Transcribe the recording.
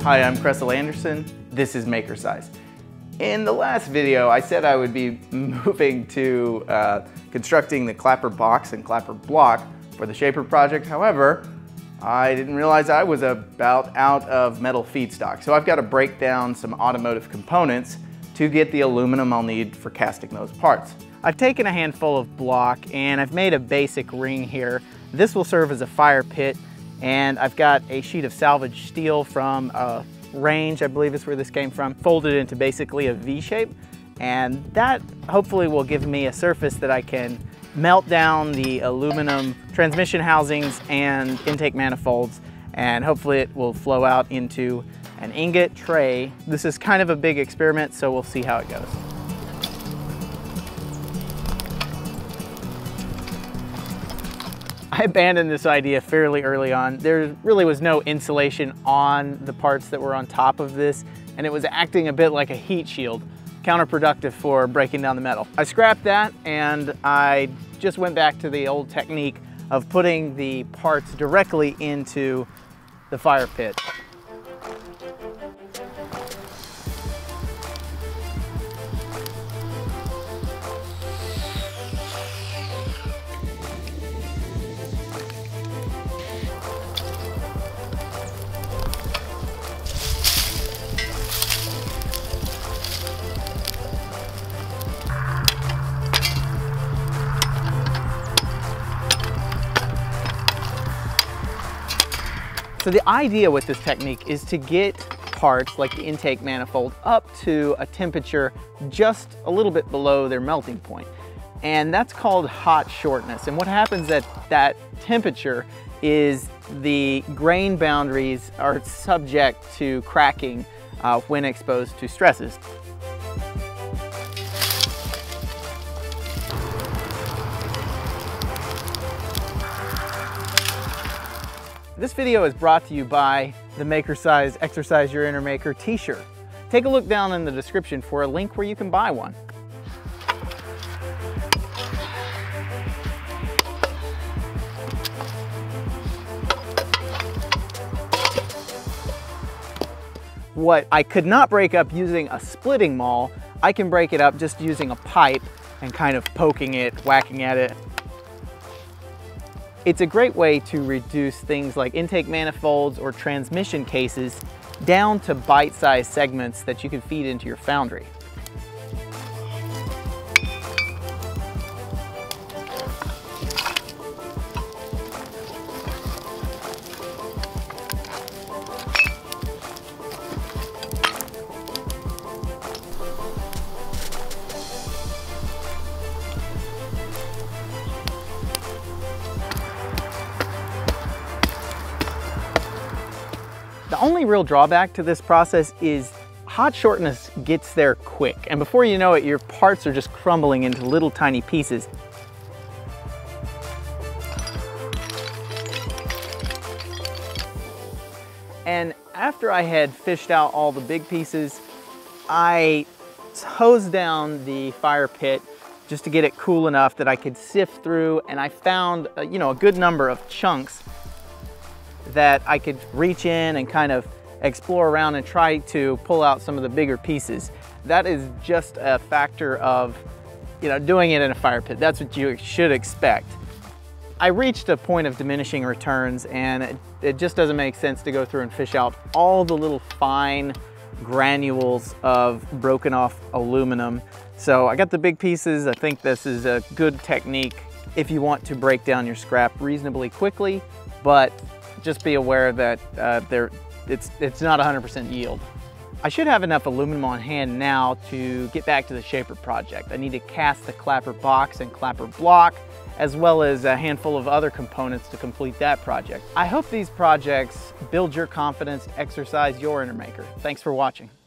Hi, I'm Cressel Anderson. This is Makercise. In the last video, I said I would be moving to constructing the clapper box and clapper block for the Shaper project. However, I didn't realize I was about out of metal feedstock. So I've got to break down some automotive components to get the aluminum I'll need for casting those parts. I've taken a handful of block and I've made a basic ring here. This will serve as a fire pit, and I've got a sheet of salvaged steel from a range, I believe is where this came from, folded into basically a V shape, and that hopefully will give me a surface that I can melt down the aluminum transmission housings and intake manifolds, and hopefully it will flow out into an ingot tray. This is kind of a big experiment, so we'll see how it goes. I abandoned this idea fairly early on. There really was no insulation on the parts that were on top of this, and it was acting a bit like a heat shield, counterproductive for breaking down the metal. I scrapped that and I just went back to the old technique of putting the parts directly into the fire pit. So the idea with this technique is to get parts like the intake manifold up to a temperature just a little bit below their melting point. And that's called hot shortness. And what happens at that temperature is the grain boundaries are subject to cracking when exposed to stresses. This video is brought to you by the Makercise Exercise Your Inner Maker t-shirt. Take a look down in the description for a link where you can buy one. What I could not break up using a splitting maul, I can break it up just using a pipe and kind of poking it, whacking at it. It's a great way to reduce things like intake manifolds or transmission cases down to bite-sized segments that you can feed into your foundry. The only real drawback to this process is hot shortness gets there quick, and before you know it, your parts are just crumbling into little tiny pieces. And after I had fished out all the big pieces, I hosed down the fire pit just to get it cool enough that I could sift through, and I found a good number of chunks that I could reach in and kind of explore around and try to pull out some of the bigger pieces. That is just a factor of, doing it in a fire pit. That's what you should expect. I reached a point of diminishing returns, and it just doesn't make sense to go through and fish out all the little fine granules of broken off aluminum. So I got the big pieces. I think this is a good technique if you want to break down your scrap reasonably quickly, but just be aware that it's not 100% yield. I should have enough aluminum on hand now to get back to the Shaper project. I need to cast the clapper box and clapper block, as well as a handful of other components to complete that project. I hope these projects build your confidence to exercise your inner maker. Thanks for watching.